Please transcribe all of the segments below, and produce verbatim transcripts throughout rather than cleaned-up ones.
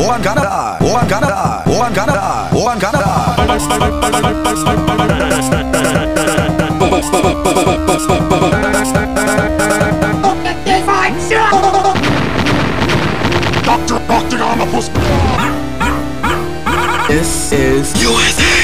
oh I'm gonna die, oh I'm gonna die, oh I'm gonna die, oh I'm gonna die. Doctor Octagonopus. This is U S A.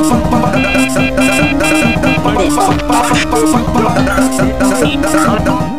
Bye.